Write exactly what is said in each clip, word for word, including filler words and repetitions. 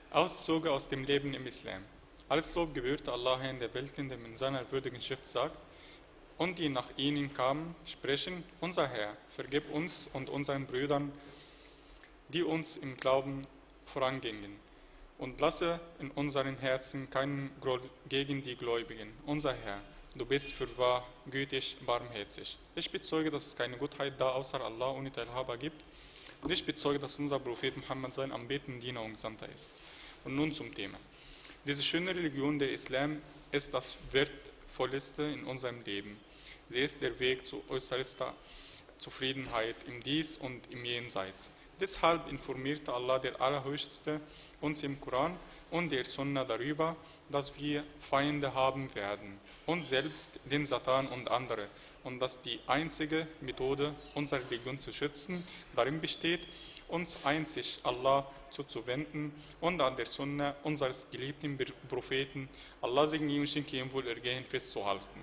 Auszüge aus dem Leben im Islam. Alles Lob gebührt Allah, Herrn der Welten, der in seiner würdigen Schrift sagt, und die nach ihnen kamen, sprechen: Unser Herr, vergib uns und unseren Brüdern, die uns im Glauben vorangingen, und lasse in unseren Herzen keinen Groll gegen die Gläubigen. Unser Herr, du bist fürwahr gütig, barmherzig. Ich bezeuge, dass es keine Gottheit da außer Allah ohne Teilhaber gibt, und ich bezeuge, dass unser Prophet Muhammad sein anbetender Diener und Gesandter ist. Und nun zum Thema. Diese schöne Religion, der Islam, ist das Wertvollste in unserem Leben. Sie ist der Weg zu äußerster Zufriedenheit im Dies und im Jenseits. Deshalb informierte Allah, der Allerhöchste, uns im Koran und der Sunna darüber, dass wir Feinde haben werden, und selbst den Satan und andere, und dass die einzige Methode, unsere Religion zu schützen, darin besteht, uns einzig Allah zuzuwenden und an der Sunna unseres geliebten Propheten, Allah segne ihn und schenke ihm Wohlergehen, festzuhalten.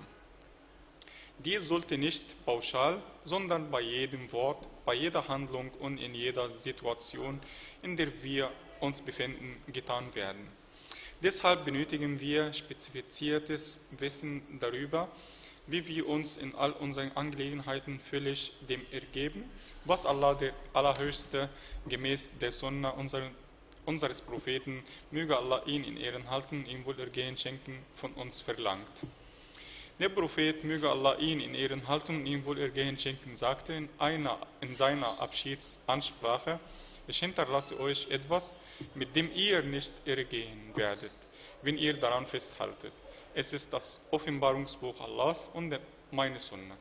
Dies sollte nicht pauschal, sondern bei jedem Wort, bei jeder Handlung und in jeder Situation, in der wir uns befinden, getan werden. Deshalb benötigen wir spezifiziertes Wissen darüber, wie wir uns in all unseren Angelegenheiten völlig dem ergeben, was Allah, der Allerhöchste, gemäß der Sunna unseres Propheten, möge Allah ihn in Ehren halten, ihm Wohlergehen schenken, von uns verlangt. Der Prophet, möge Allah ihn in Ehren halten und ihm Wohlergehen schenken, sagte in, einer, in seiner Abschiedsansprache: Ich hinterlasse euch etwas, mit dem ihr nicht irregehen werdet, wenn ihr daran festhaltet. Es ist das Offenbarungsbuch Allahs und meine Sunna.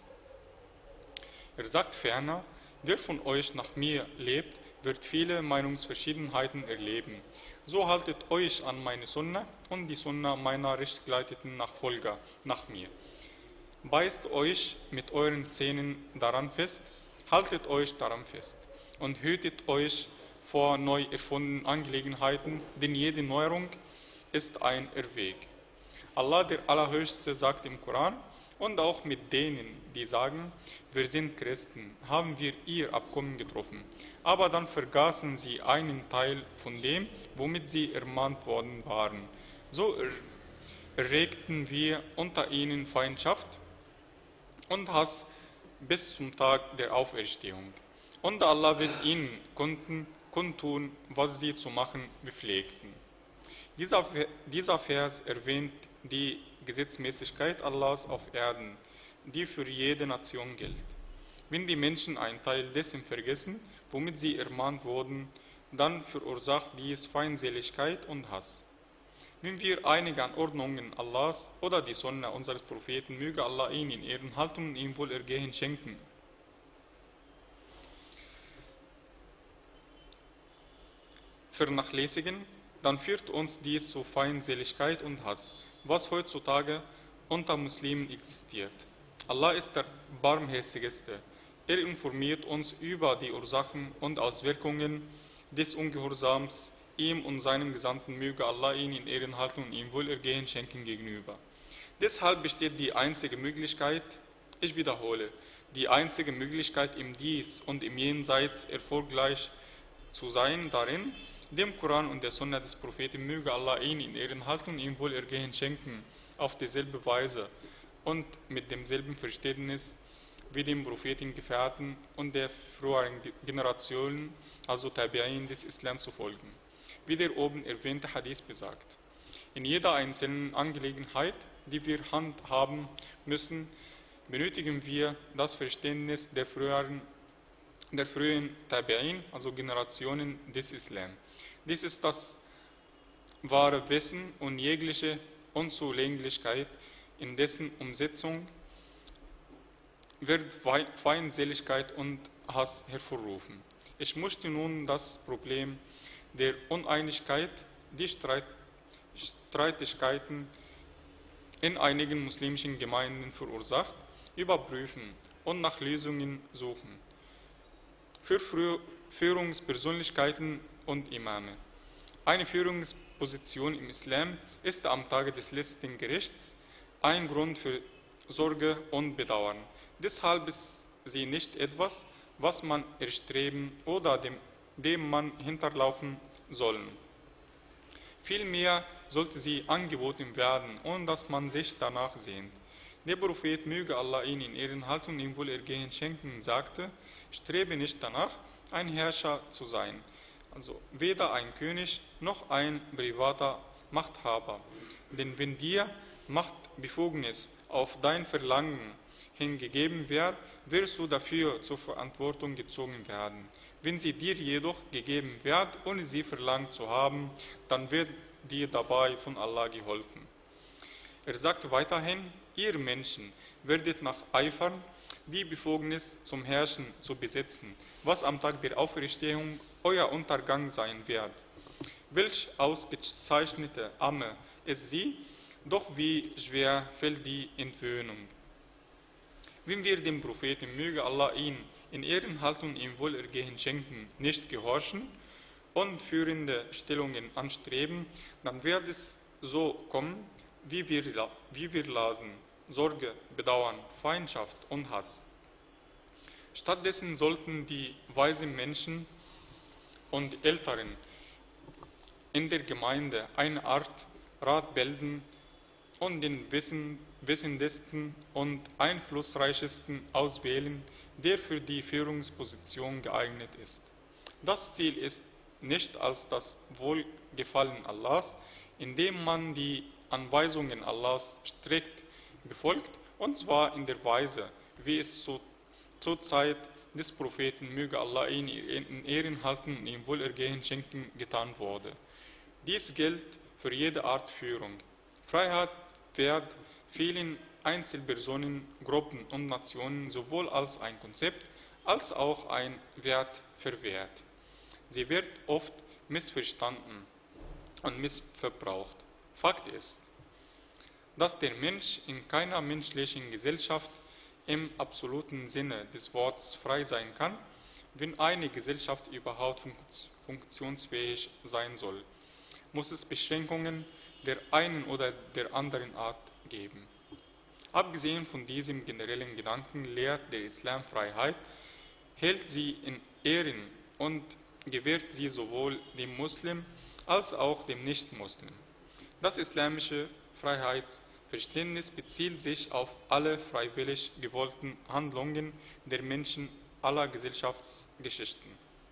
Er sagt ferner: Wer von euch nach mir lebt, wird viele Meinungsverschiedenheiten erleben. So haltet euch an meine Sunna und die Sunna meiner rechtgeleiteten Nachfolger nach mir. Beißt euch mit euren Zähnen daran fest, haltet euch daran fest und hütet euch vor neu erfundenen Angelegenheiten, denn jede Neuerung ist ein Irrweg. Allah, der Allerhöchste, sagt im Koran: Und auch mit denen, die sagen, wir sind Christen, haben wir ihr Abkommen getroffen. Aber dann vergaßen sie einen Teil von dem, womit sie ermahnt worden waren. So erregten wir unter ihnen Feindschaft und Hass bis zum Tag der Auferstehung. Und Allah wird ihnen kundtun, was sie zu machen bepflegten. Dieser, dieser Vers erwähnt die Gesetzmäßigkeit Allahs auf Erden, die für jede Nation gilt. Wenn die Menschen einen Teil dessen vergessen, womit sie ermahnt wurden, dann verursacht dies Feindseligkeit und Hass. Wenn wir einige Anordnungen Allahs oder die Sunna unseres Propheten, möge Allah ihn in Ehren halten und ihm Wohlergehen schenken, vernachlässigen, dann führt uns dies zu Feindseligkeit und Hass, was heutzutage unter Muslimen existiert. Allah ist der Barmherzigste. Er informiert uns über die Ursachen und Auswirkungen des Ungehorsams ihm und seinem Gesandten, möge Allah ihn in Ehren halten und ihm Wohlergehen schenken gegenüber. Deshalb besteht die einzige Möglichkeit, ich wiederhole, die einzige Möglichkeit im Dies und im Jenseits erfolgreich zu sein, darin, dem Koran und der Sunna des Propheten, möge Allah ihn in Ehren halten und ihm Wohlergehen schenken, auf dieselbe Weise und mit demselben Verständnis wie dem Propheten Gefährten und der früheren Generationen, also Tabi'in des Islam, zu folgen, wie der oben erwähnte Hadith besagt. In jeder einzelnen Angelegenheit, die wir handhaben müssen, benötigen wir das Verständnis der früheren, der frühen Tabi'in, also Generationen des Islam. Dies ist das wahre Wissen und jegliche Unzulänglichkeit in dessen Umsetzung wird Feindseligkeit und Hass hervorrufen. Ich möchte nun das Problem der Uneinigkeit, die Streit, Streitigkeiten in einigen muslimischen Gemeinden verursacht, überprüfen und nach Lösungen suchen. Für Führungspersönlichkeiten und Imame. Eine Führungsposition im Islam ist am Tage des letzten Gerichts ein Grund für Sorge und Bedauern. Deshalb ist sie nicht etwas, was man erstreben oder dem, dem man hinterlaufen soll. Vielmehr sollte sie angeboten werden, ohne dass man sich danach sehnt. Der Prophet, möge Allah ihn in Ehrenhaltung und ihm Wohlergehen schenken, sagte: Strebe nicht danach, ein Herrscher zu sein, also weder ein König noch ein privater Machthaber. Denn wenn dir Machtbefugnis auf dein Verlangen hingegeben wird, wirst du dafür zur Verantwortung gezogen werden. Wenn sie dir jedoch gegeben wird, ohne sie verlangt zu haben, dann wird dir dabei von Allah geholfen. Er sagt weiterhin: Ihr Menschen werdet nacheifern, die Befugnis zum Herrschen zu besitzen, was am Tag der Auferstehung euer Untergang sein wird. Welch ausgezeichnete Amme ist sie, doch wie schwer fällt die Entwöhnung. Wenn wir dem Propheten, möge Allah ihn in Ehrenhaltung ihm Wohlergehen schenken, nicht gehorchen und führende Stellungen anstreben, dann wird es so kommen, wie wir, wie wir lasen: Sorge, Bedauern, Feindschaft und Hass. Stattdessen sollten die weisen Menschen und Älteren in der Gemeinde eine Art Rat bilden und den wissen, wissendsten und einflussreichsten auswählen, der für die Führungsposition geeignet ist. Das Ziel ist nicht als das Wohlgefallen Allahs, indem man die Anweisungen Allahs strikt befolgt, und zwar in der Weise, wie es zu, zur Zeit des Propheten, möge Allah ihn in Ehren halten und ihm Wohlergehen schenken, getan wurde. Dies gilt für jede Art Führung. Freiheit wird vielen Einzelpersonen, Gruppen und Nationen sowohl als ein Konzept als auch ein Wert verwehrt. Sie wird oft missverstanden und missverbraucht. Fakt ist, dass der Mensch in keiner menschlichen Gesellschaft im absoluten Sinne des Wortes frei sein kann, wenn eine Gesellschaft überhaupt funktionsfähig sein soll, muss es Beschränkungen der einen oder der anderen Art geben. Abgesehen von diesem generellen Gedanken lehrt der Islam Freiheit, hält sie in Ehren und gewährt sie sowohl dem Muslim als auch dem Nicht-Muslim. Das islamische Freiheitsverständnis bezieht sich auf alle freiwillig gewollten Handlungen der Menschen aller Gesellschaftsgeschichten.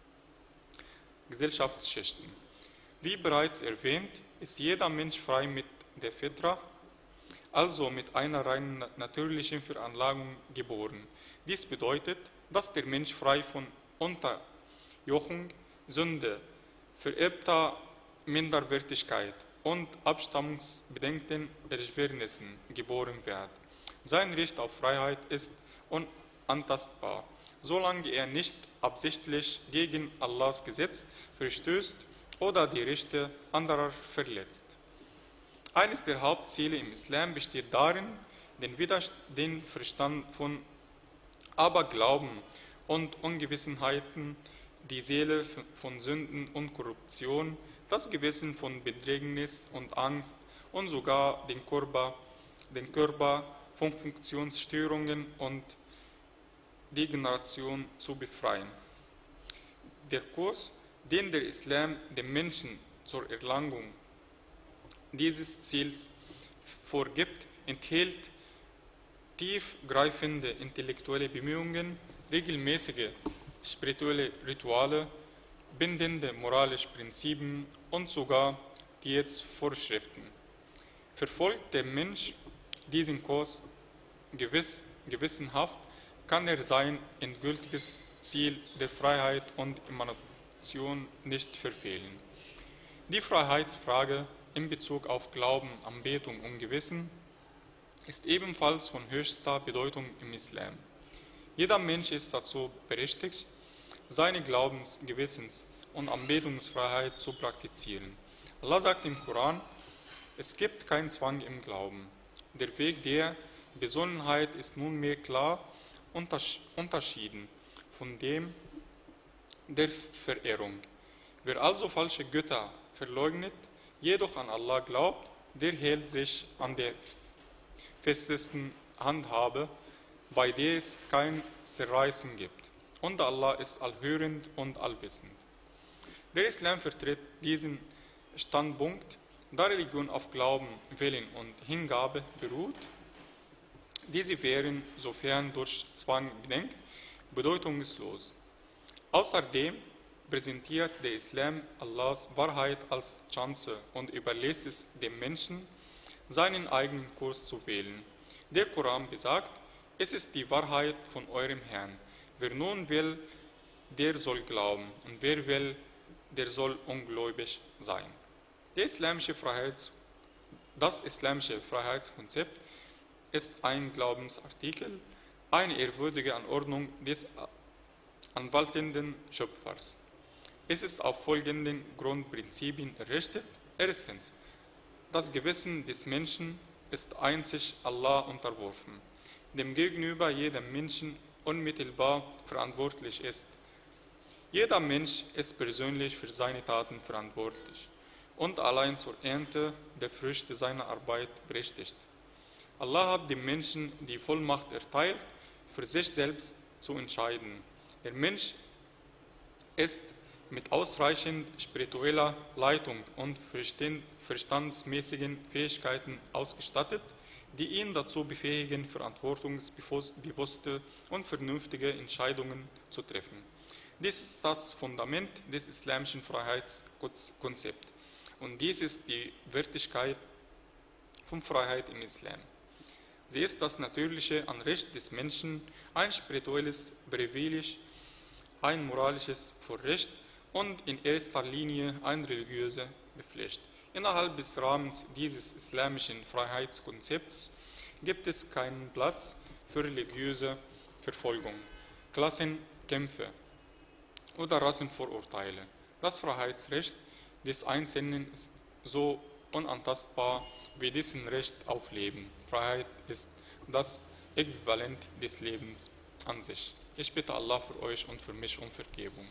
Gesellschaftsschichten. Wie bereits erwähnt, ist jeder Mensch frei mit der Fitra, also mit einer rein natürlichen Veranlagung, geboren. Dies bedeutet, dass der Mensch frei von Unterjochung, Sünde, vererbter Minderwertigkeit und abstammungsbedingten Erschwernissen geboren wird. Sein Recht auf Freiheit ist unantastbar, solange er nicht absichtlich gegen Allahs Gesetz verstößt oder die Rechte anderer verletzt. Eines der Hauptziele im Islam besteht darin, den, den Verstand von Aberglauben und Ungewissenheiten, die Seele von Sünden und Korruption, das Gewissen von Bedrängnis und Angst und sogar den Körper, den Körper von Funktionsstörungen und Degeneration zu befreien. Der Kurs, den der Islam dem Menschen zur Erlangung dieses Ziels vorgibt, enthält tiefgreifende intellektuelle Bemühungen, regelmäßige spirituelle Rituale, bindende moralische Prinzipien und sogar Diätvorschriften. Verfolgt der Mensch diesen Kurs gewiss, gewissenhaft, kann er sein endgültiges Ziel der Freiheit und Emanation nicht verfehlen. Die Freiheitsfrage in Bezug auf Glauben, Anbetung und Gewissen ist ebenfalls von höchster Bedeutung im Islam. Jeder Mensch ist dazu berechtigt, seine Glaubens-, Gewissens- und Anbetungsfreiheit zu praktizieren. Allah sagt im Koran: Es gibt keinen Zwang im Glauben. Der Weg der Besonnenheit ist nunmehr klar unterschieden von dem der Verehrung. Wer also falsche Götter verleugnet, jedoch an Allah glaubt, der hält sich an der festesten Handhabe, bei der es kein Zerreißen gibt. Und Allah ist allhörend und allwissend. Der Islam vertritt diesen Standpunkt da Religion auf Glauben, Willen und Hingabe beruht, diese wären, sofern durch Zwang bedingt, bedeutungslos. Außerdem präsentiert der Islam Allahs Wahrheit als Chance und überlässt es dem Menschen, seinen eigenen Kurs zu wählen. Der Koran besagt, es ist die Wahrheit von eurem Herrn. Wer nun will, der soll glauben, und wer will, der soll ungläubig sein. Der islamische Freiheits, das islamische Freiheitskonzept ist ein Glaubensartikel, eine ehrwürdige Anordnung des anwaltenden Schöpfers. Es ist auf folgenden Grundprinzipien errichtet. Erstens, das Gewissen des Menschen ist einzig Allah unterworfen, dem gegenüber jeder Menschen unmittelbar verantwortlich ist. Jeder Mensch ist persönlich für seine Taten verantwortlich und allein zur Ernte der Früchte seiner Arbeit berechtigt. Allah hat dem Menschen die Vollmacht erteilt, für sich selbst zu entscheiden. Der Mensch ist mit ausreichend spiritueller Leitung und verstandsmäßigen Fähigkeiten ausgestattet, die ihn dazu befähigen, verantwortungsbewusste und vernünftige Entscheidungen zu treffen. Dies ist das Fundament des islamischen Freiheitskonzepts und dies ist die Wertigkeit von Freiheit im Islam. Sie ist das natürliche Anrecht des Menschen, ein spirituelles Privileg, ein moralisches Vorrecht und in erster Linie eine religiöse Pflicht. Innerhalb des Rahmens dieses islamischen Freiheitskonzepts gibt es keinen Platz für religiöse Verfolgung, Klassenkämpfe oder Rassenvorurteile. Das Freiheitsrecht des Einzelnen ist so unantastbar wie dessen Recht auf Leben. Freiheit ist das Äquivalent des Lebens an sich. Ich bitte Allah für euch und für mich um Vergebung.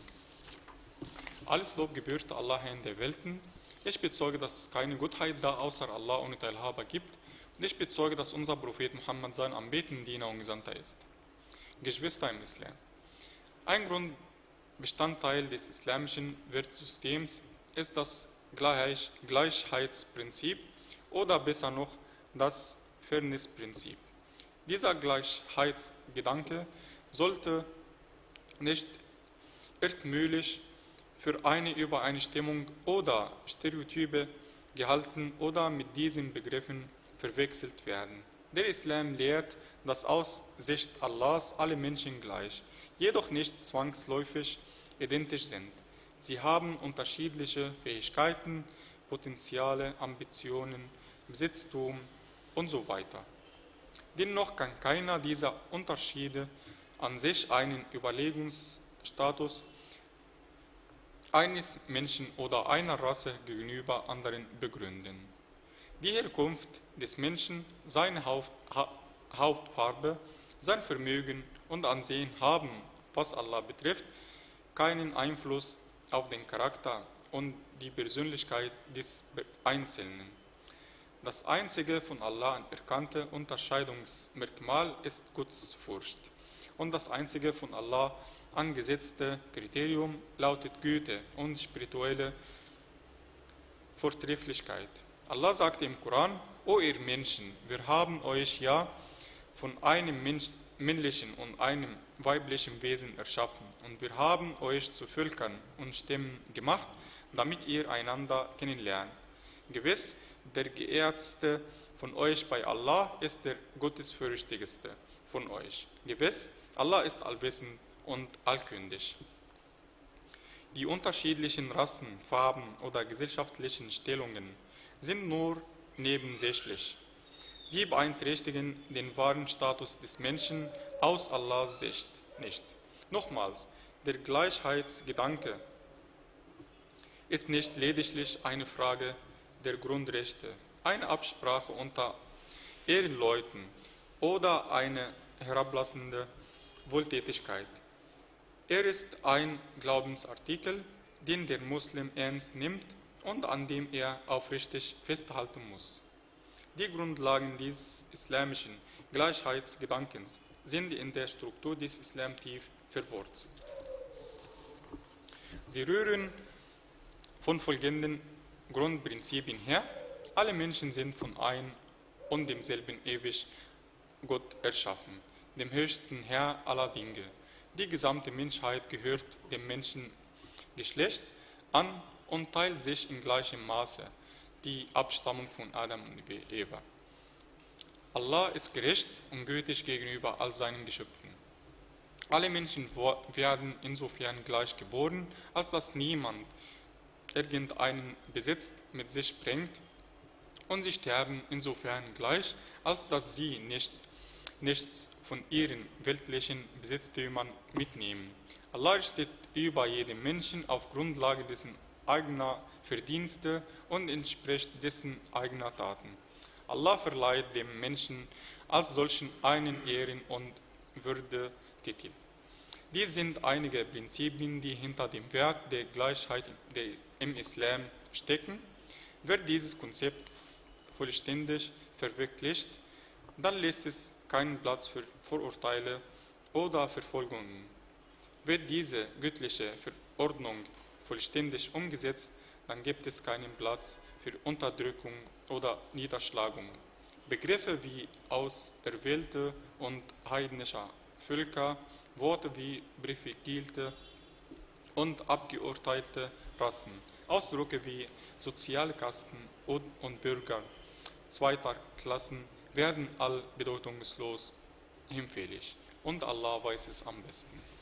Alles Lob gebührt Allah, Herrn der Welten. Ich bezeuge, dass es keine Gottheit da außer Allah ohne Teilhaber gibt. Und ich bezeuge, dass unser Prophet Muhammad sein anbetender Diener und Gesandter ist. Geschwister im Islam. Ein Grundbestandteil des islamischen Wertsystems ist das Gleich- Gleichheitsprinzip oder besser noch das Fairnessprinzip. Dieser Gleichheitsgedanke sollte nicht irrtümlich für eine Übereinstimmung oder Stereotype gehalten oder mit diesen Begriffen verwechselt werden. Der Islam lehrt, dass aus Sicht Allahs alle Menschen gleich, jedoch nicht zwangsläufig identisch sind. Sie haben unterschiedliche Fähigkeiten, Potenziale, Ambitionen, Besitztum und so weiter. Dennoch kann keiner dieser Unterschiede an sich einen Überlegungsstatus eines Menschen oder einer Rasse gegenüber anderen begründen. Die Herkunft des Menschen, seine Hautfarbe, sein Vermögen und Ansehen haben, was Allah betrifft, keinen Einfluss auf den Charakter und die Persönlichkeit des Einzelnen. Das einzige von Allah anerkannte Unterscheidungsmerkmal ist Gottesfurcht und das einzige von Allah angesetzte Kriterium lautet Güte und spirituelle Vortrefflichkeit. Allah sagte im Koran: O ihr Menschen, wir haben euch ja von einem Mensch, männlichen und einem weiblichen Wesen erschaffen und wir haben euch zu Völkern und Stämmen gemacht, damit ihr einander kennenlernt. Gewiss, der geehrteste von euch bei Allah ist der gottesfürchtigste von euch. Gewiss, Allah ist allwissend und allkundig. Die unterschiedlichen Rassen, Farben oder gesellschaftlichen Stellungen sind nur nebensächlich. Sie beeinträchtigen den wahren Status des Menschen aus Allahs Sicht nicht. Nochmals, der Gleichheitsgedanke ist nicht lediglich eine Frage der Grundrechte, eine Absprache unter Ehrenleuten oder eine herablassende Wohltätigkeit. Er ist ein Glaubensartikel, den der Muslim ernst nimmt und an dem er aufrichtig festhalten muss. Die Grundlagen dieses islamischen Gleichheitsgedankens sind in der Struktur des Islam tief verwurzelt. Sie rühren von folgenden Grundprinzipien her. Alle Menschen sind von einem und demselben ewig Gott erschaffen, dem höchsten Herr aller Dinge. Die gesamte Menschheit gehört dem Menschengeschlecht an und teilt sich in gleichem Maße die Abstammung von Adam und Eva. Allah ist gerecht und gütig gegenüber all seinen Geschöpfen. Alle Menschen werden insofern gleich geboren, als dass niemand irgendeinen Besitz mit sich bringt, und sie sterben insofern gleich, als dass sie nicht, nichts von ihren weltlichen Besitztümern mitnehmen. Allah richtet über jeden Menschen auf Grundlage dessen eigener Verdienste und entspricht dessen eigener Taten. Allah verleiht dem Menschen als solchen einen Ehren- und Würdetitel. Dies sind einige Prinzipien, die hinter dem Wert der Gleichheit im Islam stecken. Wer dieses Konzept vollständig verwirklicht, dann lässt es keinen Platz für Vorurteile oder Verfolgungen. Wird diese göttliche Verordnung vollständig umgesetzt, dann gibt es keinen Platz für Unterdrückung oder Niederschlagung. Begriffe wie auserwählte und heidnische Völker, Worte wie privilegierte und abgeurteilte Rassen, Ausdrücke wie soziale Kasten und Bürger zweiter Klassen werden all bedeutungslos hinfällig, und Allah weiß es am besten.